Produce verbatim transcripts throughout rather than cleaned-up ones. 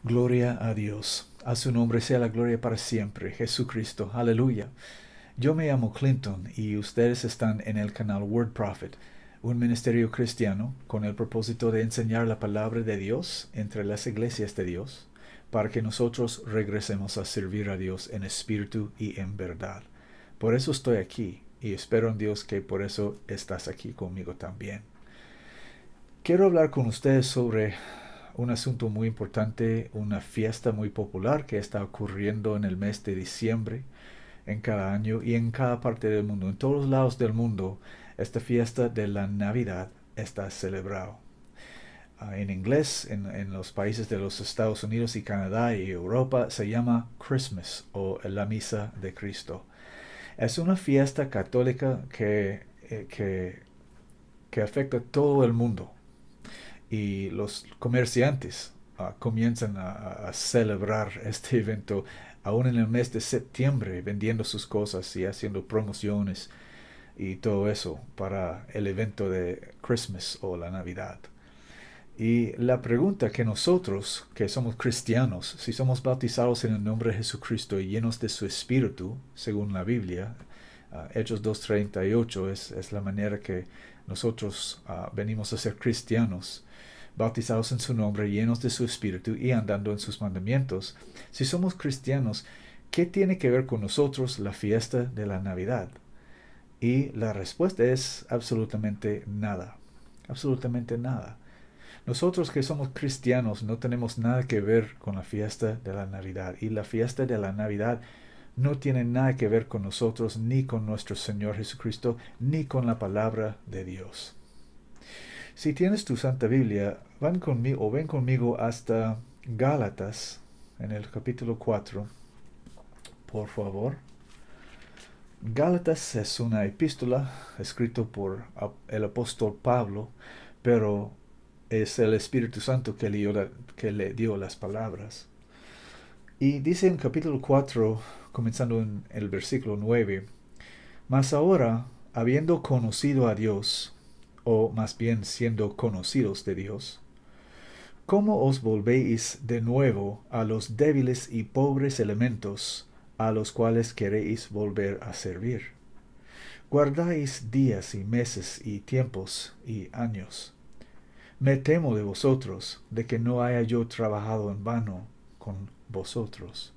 Gloria a Dios. A su nombre sea la gloria para siempre. Jesucristo. Aleluya. Yo me llamo Clinton y ustedes están en el canal Word Prophet, un ministerio cristiano con el propósito de enseñar la palabra de Dios entre las iglesias de Dios, para que nosotros regresemos a servir a Dios en espíritu y en verdad. Por eso estoy aquí y espero en Dios que por eso estás aquí conmigo también. Quiero hablar con ustedes sobre un asunto muy importante, una fiesta muy popular que está ocurriendo en el mes de diciembre en cada año y en cada parte del mundo. En todos lados del mundo, esta fiesta de la Navidad está celebrada. Uh, en inglés, en, en los países de los Estados Unidos y Canadá y Europa, se llama Christmas o la Misa de Cristo. Es una fiesta católica que, eh, que, que afecta a todo el mundo. Y los comerciantes uh, comienzan a, a, celebrar este evento aún en el mes de septiembre, vendiendo sus cosas y haciendo promociones y todo eso para el evento de Christmas o la Navidad. Y la pregunta que nosotros, que somos cristianos, si somos bautizados en el nombre de Jesucristo y llenos de su Espíritu, según la Biblia, uh, Hechos dos treinta y ocho es, es la manera que nosotros uh, venimos a ser cristianos, bautizados en su nombre, llenos de su Espíritu y andando en sus mandamientos. Si somos cristianos, ¿qué tiene que ver con nosotros la fiesta de la Navidad? Y la respuesta es absolutamente nada. Absolutamente nada. Nosotros que somos cristianos no tenemos nada que ver con la fiesta de la Navidad. Y la fiesta de la Navidad no tiene nada que ver con nosotros, ni con nuestro Señor Jesucristo, ni con la palabra de Dios. Si tienes tu Santa Biblia, van conmigo o ven conmigo hasta Gálatas, en el capítulo cuatro, por favor. Gálatas es una epístola escrita por el apóstol Pablo, pero es el Espíritu Santo que le dio, que le dio las palabras. Y dice en capítulo cuatro, comenzando en el versículo nueve, mas ahora, habiendo conocido a Dios, o más bien siendo conocidos de Dios, ¿cómo os volvéis de nuevo a los débiles y pobres elementos a los cuales queréis volver a servir? Guardáis días y meses y tiempos y años. Me temo de vosotros, de que no haya yo trabajado en vano con vosotros.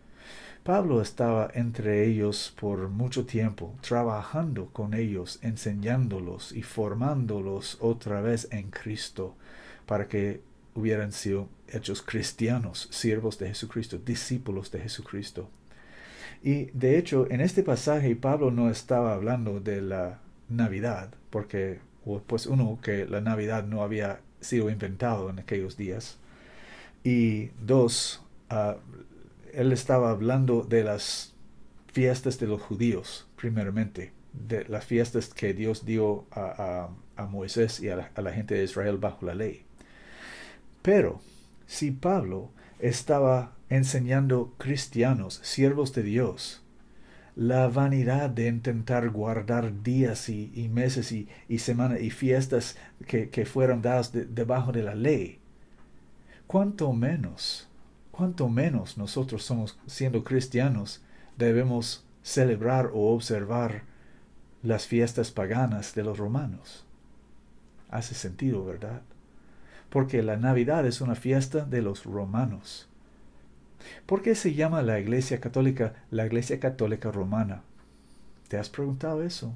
Pablo estaba entre ellos por mucho tiempo, trabajando con ellos, enseñándolos y formándolos otra vez en Cristo, para que hubieran sido hechos cristianos, siervos de Jesucristo, discípulos de Jesucristo. Y de hecho, en este pasaje Pablo no estaba hablando de la Navidad, porque pues uno, que la Navidad no había sido inventado en aquellos días, y dos, uh, él estaba hablando de las fiestas de los judíos, primeramente, de las fiestas que Dios dio a, a, a Moisés y a la, a la gente de Israel bajo la ley. Pero si Pablo estaba enseñando cristianos, siervos de Dios, la vanidad de intentar guardar días y, y meses y, y semanas y fiestas que, que fueron dadas de, debajo de la ley, cuánto menos cuánto menos nosotros somos, siendo cristianos, debemos celebrar o observar las fiestas paganas de los romanos. Hace sentido, ¿verdad? Porque la Navidad es una fiesta de los romanos. ¿Por qué se llama la Iglesia Católica la Iglesia Católica Romana? ¿Te has preguntado eso?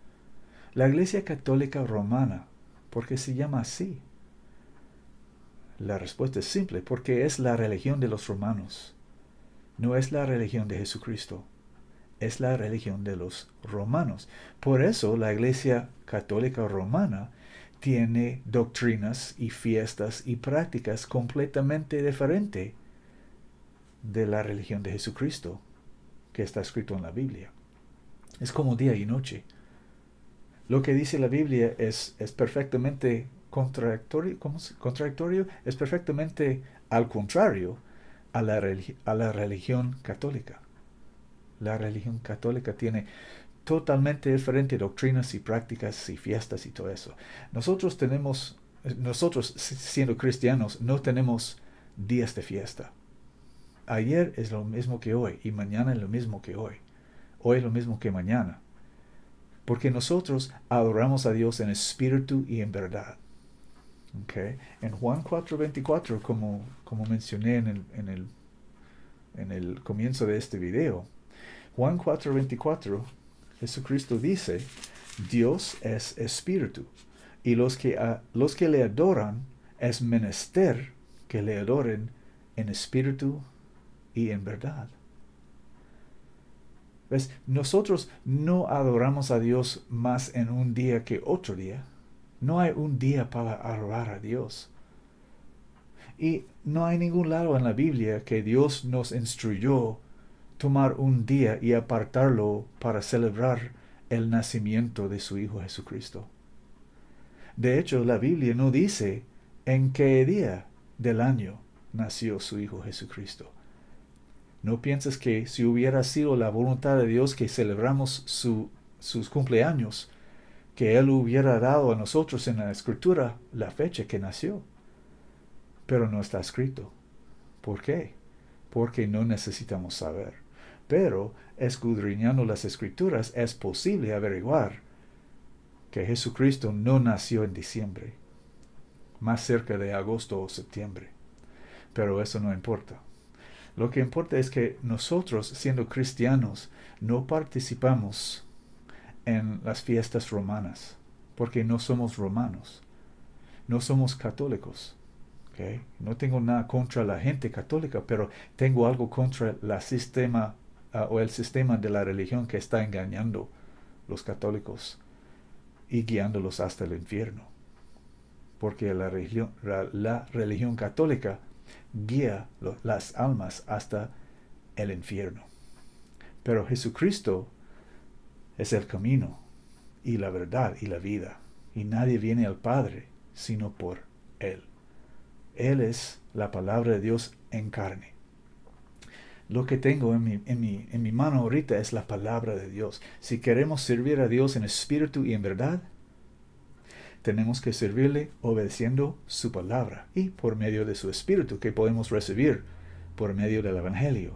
La Iglesia Católica Romana, ¿por qué se llama así? La respuesta es simple, porque es la religión de los romanos. No es la religión de Jesucristo, es la religión de los romanos. Por eso la Iglesia Católica Romana tiene doctrinas y fiestas y prácticas completamente diferentes de la religión de Jesucristo, que está escrito en la Biblia. Es como día y noche. Lo que dice la Biblia es, es perfectamente contradictorio, ¿cómo se? contradictorio, es perfectamente al contrario a la, a la religión católica. La religión católica tiene totalmente diferentes doctrinas y prácticas y fiestas y todo eso. Nosotros tenemos, nosotros siendo cristianos, no tenemos días de fiesta. Ayer es lo mismo que hoy y mañana es lo mismo que hoy. Hoy es lo mismo que mañana. Porque nosotros adoramos a Dios en espíritu y en verdad. Okay. En Juan cuatro veinticuatro, como, como mencioné en el, en, el, en el comienzo de este video, Juan cuatro veinticuatro, Jesucristo dice, Dios es espíritu, y los que, a, los que le adoran es menester que le adoren en espíritu y en verdad. ¿Ves? Nosotros no adoramos a Dios más en un día que otro día. No hay un día para adorar a Dios. Y no hay ningún lado en la Biblia que Dios nos instruyó tomar un día y apartarlo para celebrar el nacimiento de su Hijo Jesucristo. De hecho, la Biblia no dice en qué día del año nació su Hijo Jesucristo. No pienses que si hubiera sido la voluntad de Dios que celebramos su, sus cumpleaños, que Él hubiera dado a nosotros en la Escritura la fecha que nació. Pero no está escrito. ¿Por qué? Porque no necesitamos saber. Pero, escudriñando las Escrituras, es posible averiguar que Jesucristo no nació en diciembre, más cerca de agosto o septiembre. Pero eso no importa. Lo que importa es que nosotros, siendo cristianos, no participamos en las fiestas romanas, porque no somos romanos, no somos católicos. ¿Okay? No tengo nada contra la gente católica, pero tengo algo contra la sistema uh, o el sistema de la religión que está engañando a los católicos y guiándolos hasta el infierno. Porque la religión, la, la religión católica guía lo, las almas hasta el infierno. Pero Jesucristo es el camino y la verdad y la vida. Y nadie viene al Padre sino por Él. Él es la palabra de Dios en carne. Lo que tengo en mi, en mi, en mi mano ahorita es la palabra de Dios. Si queremos servir a Dios en espíritu y en verdad, tenemos que servirle obedeciendo su palabra y por medio de su espíritu que podemos recibir por medio del Evangelio.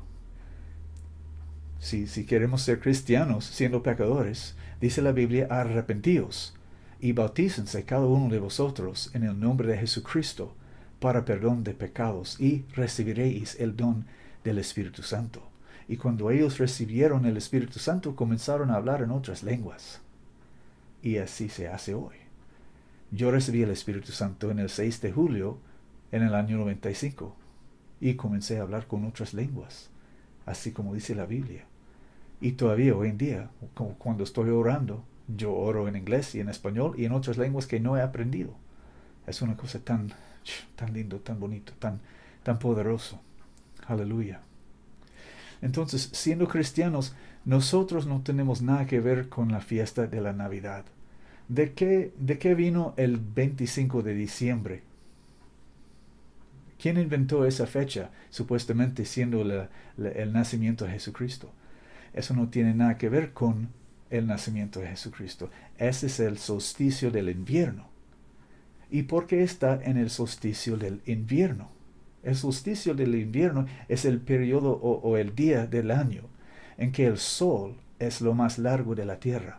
Si, si queremos ser cristianos siendo pecadores, dice la Biblia, arrepentíos y bautícense cada uno de vosotros en el nombre de Jesucristo para perdón de pecados y recibiréis el don del Espíritu Santo. Y cuando ellos recibieron el Espíritu Santo, comenzaron a hablar en otras lenguas. Y así se hace hoy. Yo recibí el Espíritu Santo en el seis de julio en el año noventa y cinco y comencé a hablar con otras lenguas, así como dice la Biblia. Y todavía hoy en día, cuando estoy orando, yo oro en inglés y en español y en otras lenguas que no he aprendido. Es una cosa tan, tan lindo, tan bonito, tan, tan poderoso. Aleluya. Entonces, siendo cristianos, nosotros no tenemos nada que ver con la fiesta de la Navidad. ¿De qué, de qué vino el veinticinco de diciembre? ¿Quién inventó esa fecha, supuestamente siendo la, la, el nacimiento de Jesucristo? Eso no tiene nada que ver con el nacimiento de Jesucristo. Ese es el solsticio del invierno. ¿Y por qué está en el solsticio del invierno? El solsticio del invierno es el periodo o, o el día del año en que el sol es lo más largo de la tierra.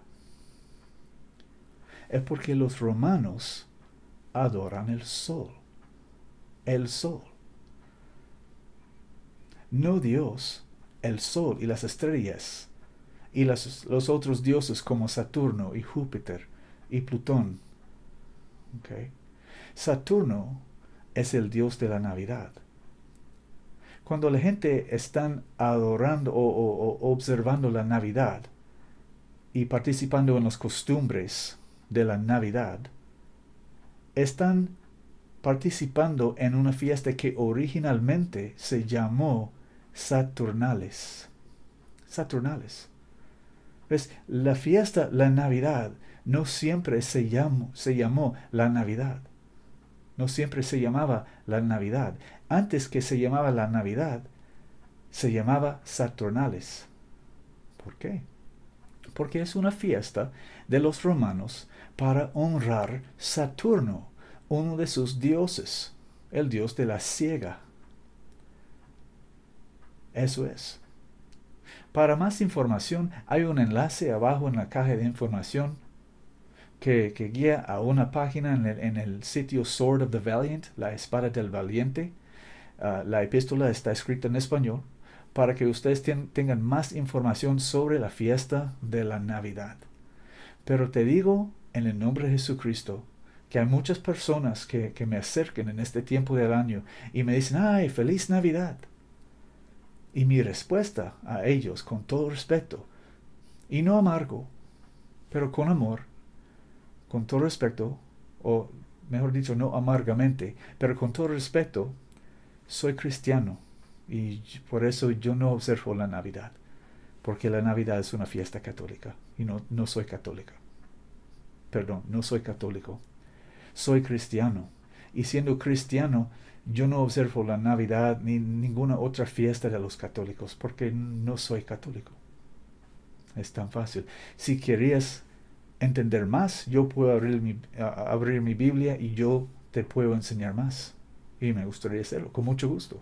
Es porque los romanos adoran el sol. El sol. No Dios, el sol y las estrellas, y las, los otros dioses como Saturno y Júpiter y Plutón. ¿Okay? Saturno es el dios de la Navidad. Cuando la gente está adorando o, o, o observando la Navidad y participando en las costumbres de la Navidad, están participando en una fiesta que originalmente se llamó Saturnales. Saturnales. ¿Ves? La fiesta, la Navidad, no siempre se llamó, se llamó la Navidad. No siempre se llamaba la Navidad. Antes que se llamaba la Navidad, se llamaba Saturnales. ¿Por qué? Porque es una fiesta de los romanos para honrar Saturno, uno de sus dioses, el dios de la siega, Eso es. Para más información, hay un enlace abajo en la caja de información que, que guía a una página en el, en el sitio Sword of the Valiant, la espada del valiente. Uh, la epístola está escrita en español para que ustedes ten, tengan más información sobre la fiesta de la Navidad. Pero te digo, en el nombre de Jesucristo, que hay muchas personas que, que me acerquen en este tiempo del año y me dicen, ¡ay, feliz Navidad! Y mi respuesta a ellos, con todo respeto, y no amargo, pero con amor, con todo respeto, o mejor dicho, no amargamente, pero con todo respeto, soy cristiano y por eso yo no observo la Navidad, porque la Navidad es una fiesta católica y no, no soy católica. Perdón, no soy católico. Soy cristiano. Y siendo cristiano, yo no observo la Navidad ni ninguna otra fiesta de los católicos, porque no soy católico. Es tan fácil. Si querías entender más, yo puedo abrir mi, a, abrir mi Biblia y yo te puedo enseñar más. Y me gustaría hacerlo, con mucho gusto.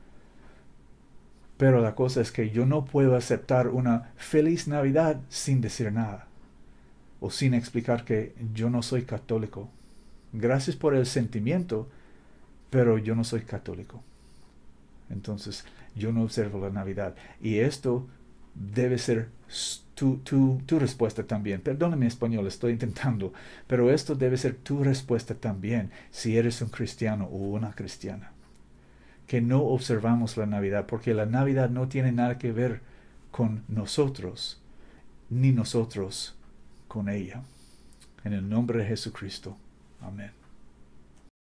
Pero la cosa es que yo no puedo aceptar una feliz Navidad sin decir nada. O sin explicar que yo no soy católico. Gracias por el sentimiento, pero yo no soy católico. Entonces, yo no observo la Navidad. Y esto debe ser tu, tu, tu respuesta también. Perdóname mi español, estoy intentando. Pero esto debe ser tu respuesta también si eres un cristiano o una cristiana. Que no observamos la Navidad, porque la Navidad no tiene nada que ver con nosotros, ni nosotros con ella. En el nombre de Jesucristo. Amén.